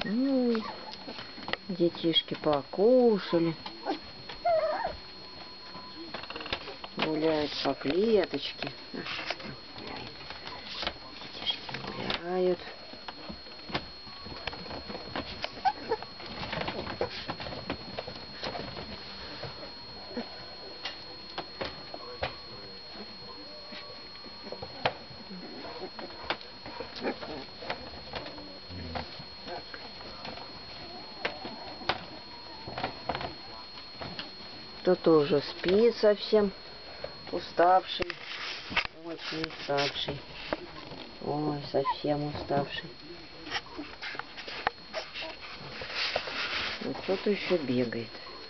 Детишки покушали. Гуляют по клеточке. Детишки гуляют. Кто-то уже спит совсем, уставший, очень уставший, ой, совсем уставший. Вот кто-то еще бегает.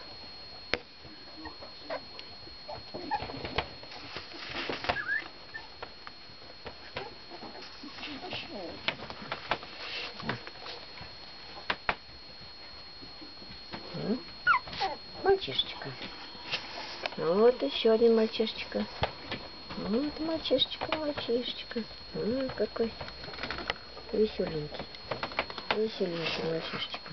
Мальчишечка. Вот еще один мальчишечка. Вот мальчишечка, мальчишечка. Какой веселенький. Веселенький мальчишечка.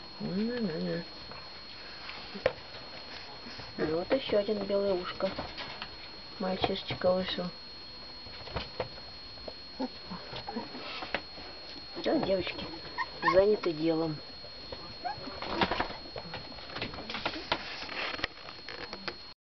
Вот еще один белое ушко. Мальчишечка вышел. Все, девочки, заняты делом.